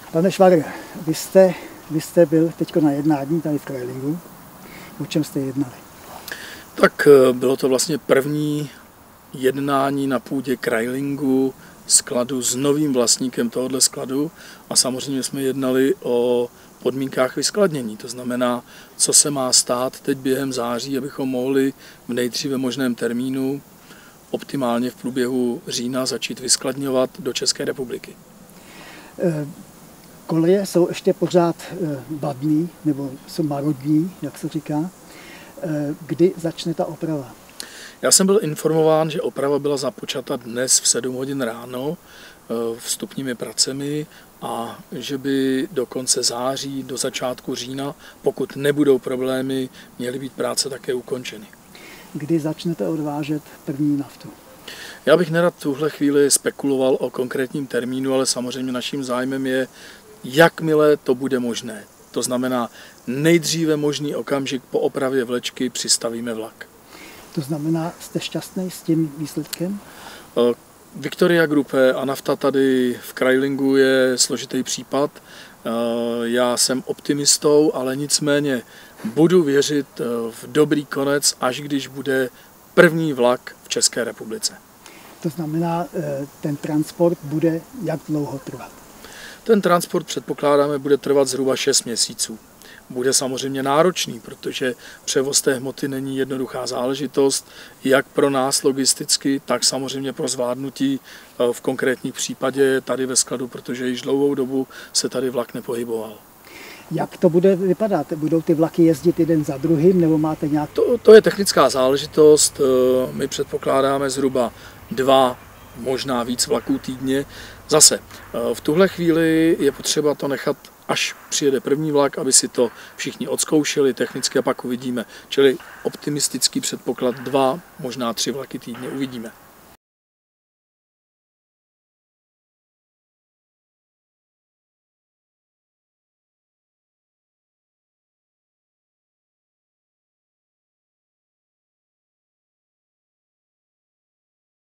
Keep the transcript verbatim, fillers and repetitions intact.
Pane Švarg, vy jste, vy jste byl teď na jednání tady v Krajlingu. O čem jste jednali? Tak bylo to vlastně první jednání na půdě Krajlingu skladu s novým vlastníkem tohoto skladu a samozřejmě jsme jednali o podmínkách vyskladnění. To znamená, co se má stát teď během září, abychom mohli v nejdříve možném termínu, optimálně v průběhu října, začít vyskladňovat do České republiky. Koleje jsou ještě pořád vadný, nebo jsou marodní, jak se říká. Kdy začne ta oprava? Já jsem byl informován, že oprava byla započata dnes v sedm hodin ráno vstupními pracemi a že by do konce září, do začátku října, pokud nebudou problémy, měly být práce také ukončeny. Kdy začnete odvážet první naftu? Já bych nerad v tuhle chvíli spekuloval o konkrétním termínu, ale samozřejmě naším zájmem je, jakmile to bude možné. To znamená, nejdříve možný okamžik po opravě vlečky přistavíme vlak. To znamená, jste šťastný s tím výsledkem? Victoria Group a nafta tady v Krajlingu je složitý případ. Já jsem optimistou, ale nicméně budu věřit v dobrý konec, až když bude první vlak v České republice. To znamená, ten transport bude jak dlouho trvat? Ten transport předpokládáme bude trvat zhruba šest měsíců. Bude samozřejmě náročný, protože převoz té hmoty není jednoduchá záležitost, jak pro nás logisticky, tak samozřejmě pro zvládnutí v konkrétním případě tady ve skladu, protože již dlouhou dobu se tady vlak nepohyboval. Jak to bude vypadat? Budou ty vlaky jezdit jeden za druhým, nebo máte nějak... To, to je technická záležitost. My předpokládáme zhruba dva, možná víc vlaků týdně. Zase, v tuhle chvíli je potřeba to nechat, až přijede první vlak, aby si to všichni odzkoušeli, technicky a pak uvidíme. Čili optimistický předpoklad dva, možná tři vlaky týdně, uvidíme.